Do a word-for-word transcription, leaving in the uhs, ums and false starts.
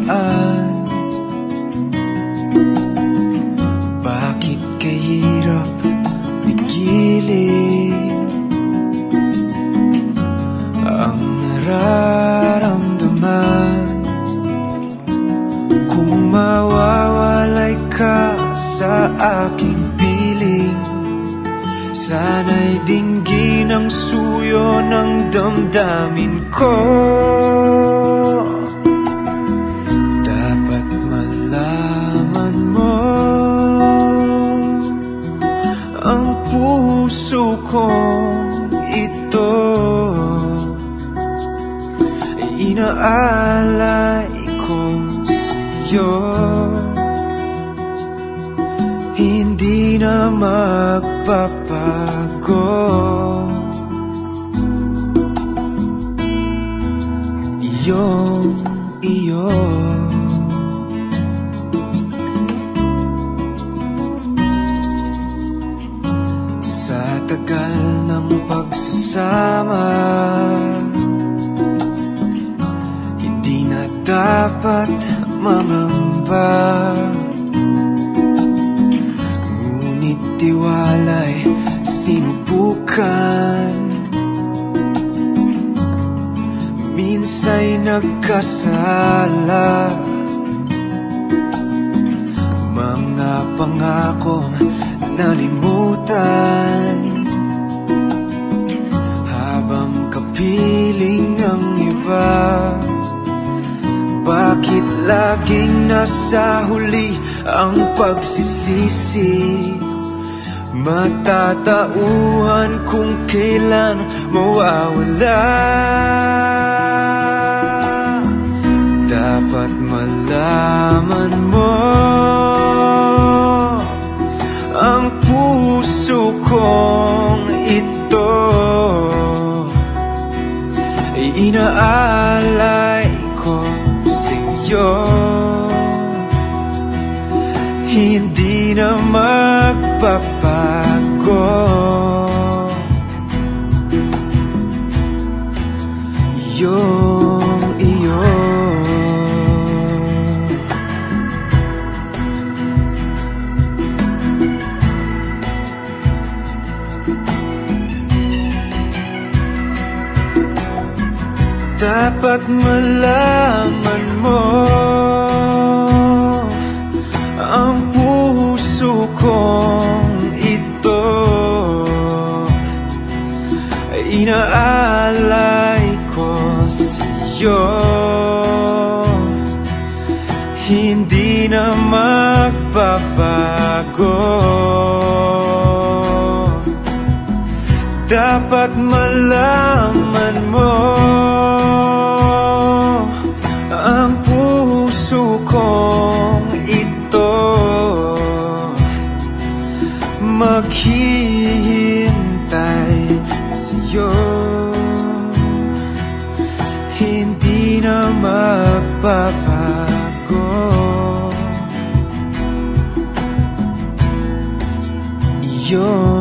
saan. Bakit kahirap pigilin ang nararamdaman? Kung mawawalay ka sa aking piling, sana'y dinggin ang suyo ng damdamin ko. Dapat malaman mo ang puso kong ito ay inaalay ko sa'yo. Hindi na magpapago. Iyong iyo. Sa tagal ng pagsasama, hindi na dapat mangamba. Tiwala'y sinubukan, minsa'y nagkasala. Mga pangakong nalimutan, habang kapiling ng iba. Bakit laging nasa huli ang pagsisisi? Matatauhan kung kailan mawawala. Dapat malaman mo ang puso kong ito ay inaalay ko sa'yo. Hindi na magpapago. Iyong iyo. Dapat malaman mo ang puso kong ito ay inaalay ko sa'yo. Hindi na magbabago. Dapat malaman mo ang puso kong ito maghihintay sa'yo. Hindi na magbabago. Iyo.